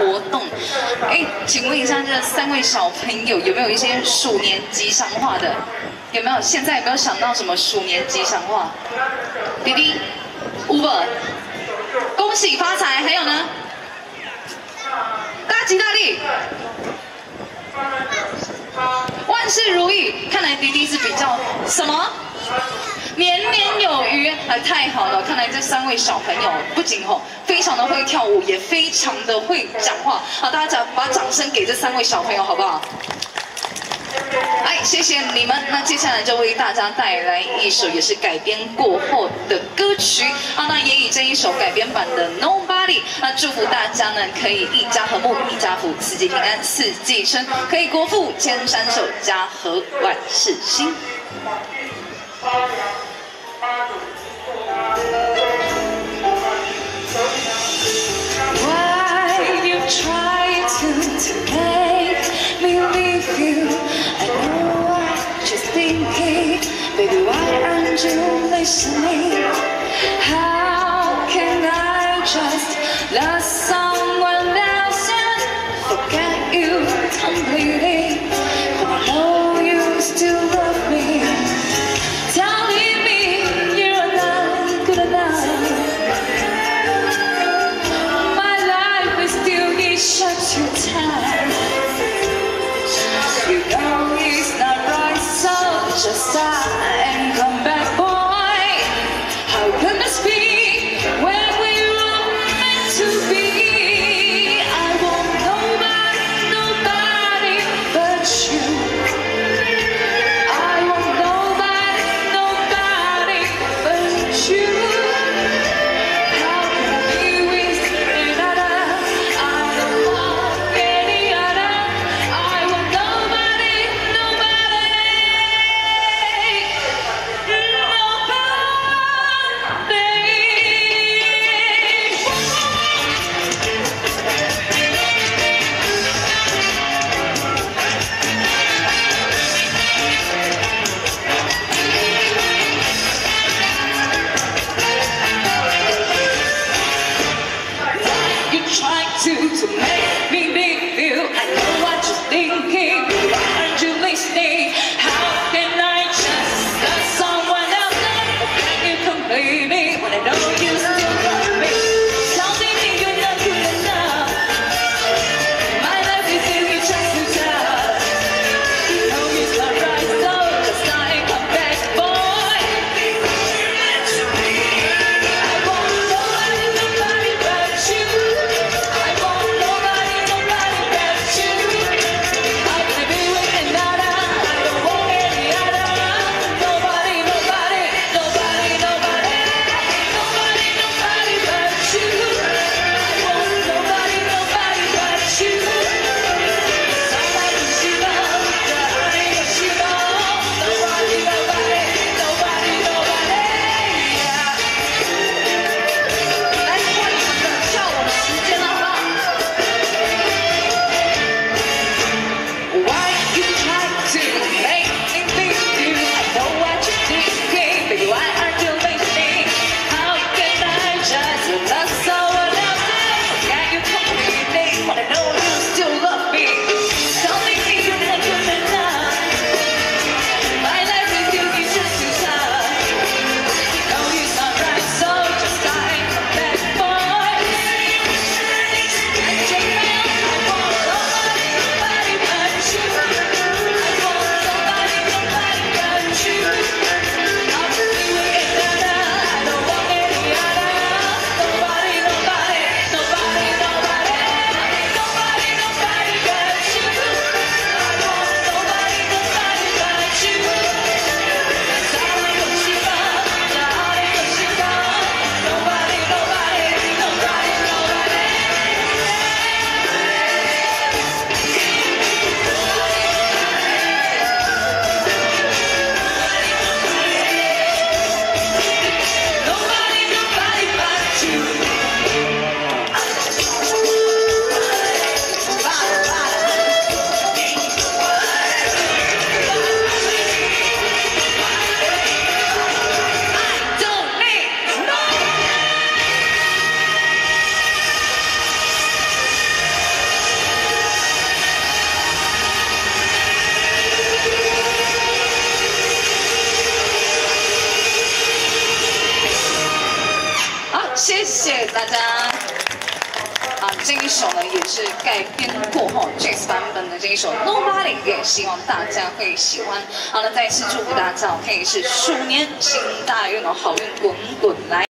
活动。哎，请问一下，这3位小朋友有没有一些鼠年吉祥话的？有没有？现在有没有想到什么鼠年吉祥话？弟弟 ，Uber， 恭喜发财，还有呢？大吉大利。 万事如意，看来弟弟是比较什么？年年有余，太好了！看来这3位小朋友不仅非常的会跳舞，也非常的会讲话。好，大家把掌声给这3位小朋友好不好？哎，谢谢你们。那接下来就为大家带来一首也是改编过后的歌曲啊，那也以这一首改编版的《Nobody》，那祝福大家呢可以一家和睦，一家福，四季平安，四季春，可以国富千山寿，家和万事兴。Why you try to make me leave you? I know I'm just thinking, baby, why aren't you listening? How can I just love someone else and forget you completely? But I know you still love me. Telling me you're not good enough. My life is still shut to time. You know it's not right, so just die and come back, boy. How can this be when we were meant to be? I want nobody but you. I want nobody but you. How can I be with another? I don't want any other. I want nobody. You try to make me leave you. I know what you're thinking. Why aren't you listening? How can I just love someone else and forget you completely when I know you still love me? Telling me you're not good enough. My life is still just too tough. You know it's not right, so just not come back, boy. I want nobody but you. I want nobody. 大家。这一首呢也是改编过后 Jazz 版本的这一首 Nobody， 也希望大家会喜欢。好了，再次祝福大家可以是鼠年行大运哦，好运滚滚来。